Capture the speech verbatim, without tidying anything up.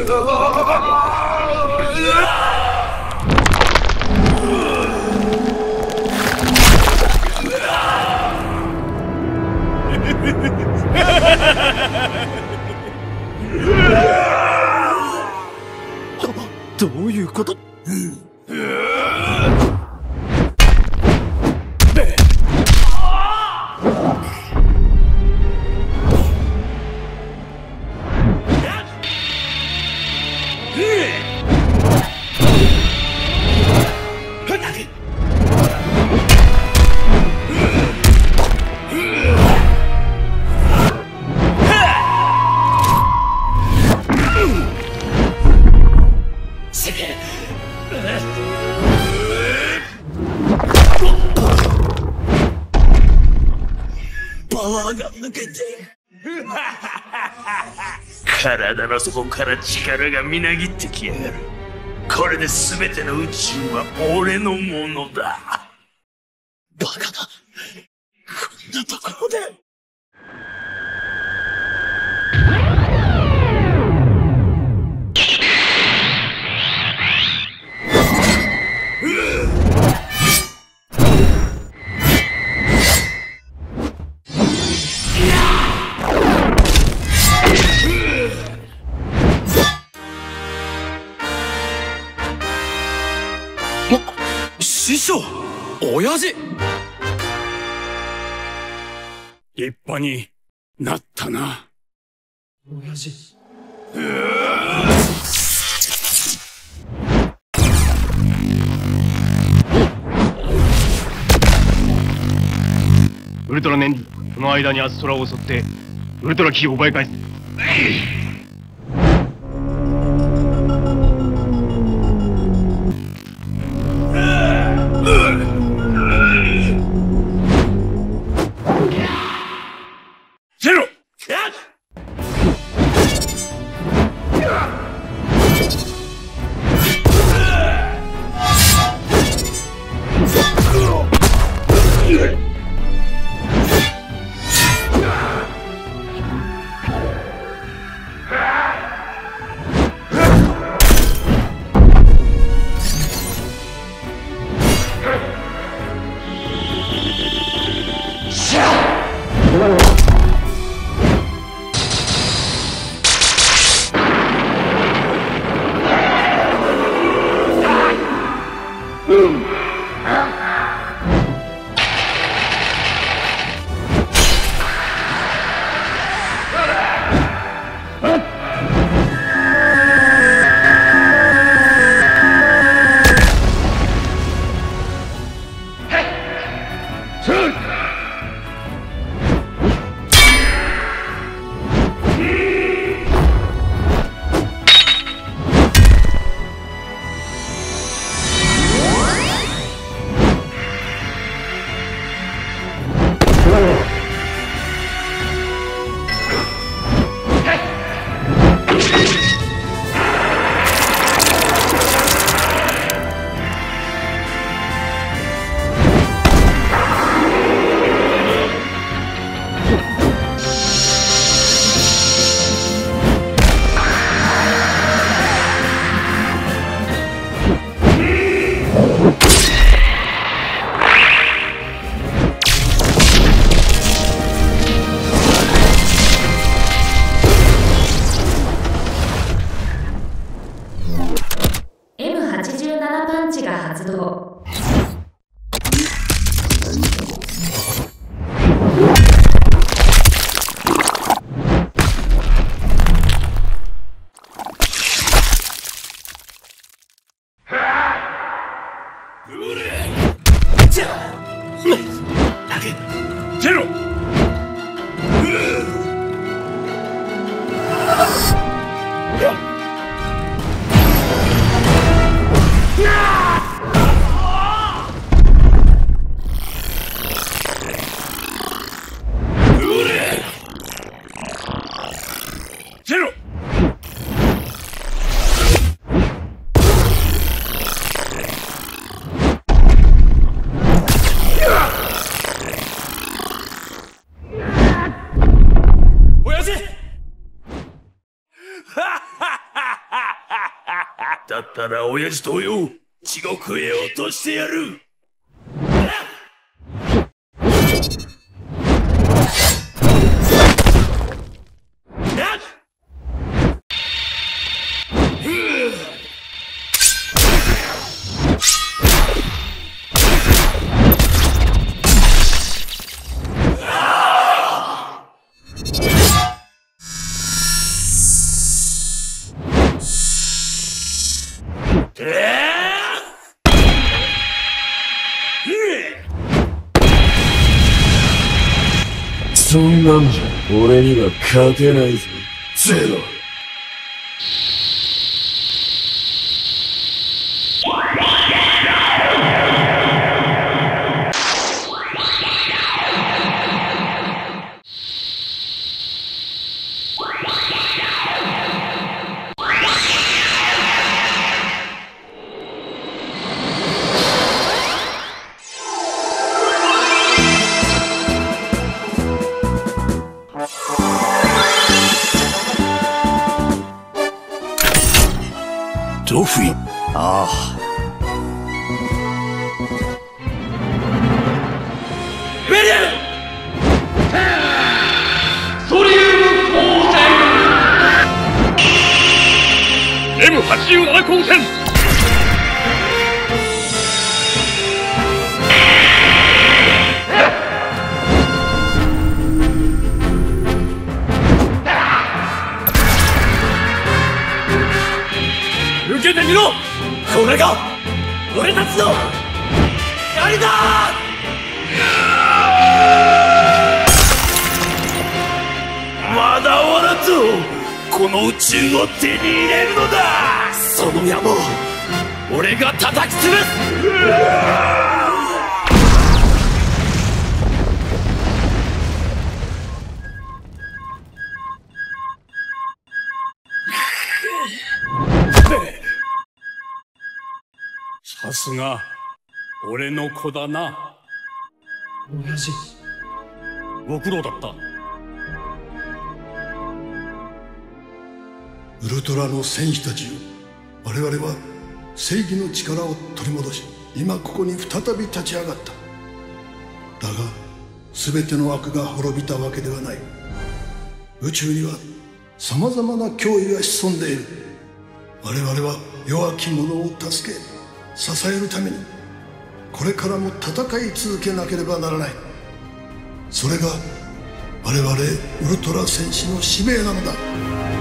どういうこと？ 体の底から力がみなぎってきやがる。これで全ての宇宙は俺のものだ。バカだ。こんなところで。 師匠、親父。 立派になったな、 親父。 ウルトラネンジ、その間にアストラを襲ってウルトラキーを奪い返す。 ゼロ。 ただ親父とよ、地獄へ落としてやる。 そんなんじゃ俺には勝てないぞ、ゼロ。 ゾフィン。ああ。ベリアル。 ソリウム光線 エムはちじゅうなな 光線。 受けてみろ。これが俺たちの槍だ。まだ終わらんぞ。この宇宙を手に入れるのだ。その野望、俺が叩き潰す。 さすが俺の子だな。 親父、 ご苦労だった。 ウルトラの戦士たちよ、我々は正義の力を取り戻し、今ここに再び立ち上がった。だが全ての悪が滅びたわけではない。宇宙にはさまざまな脅威が潜んでいる。我々は弱き者を助け支えるためにこれからも戦い続けなければならない。それが我々ウルトラ戦士の使命なのだ。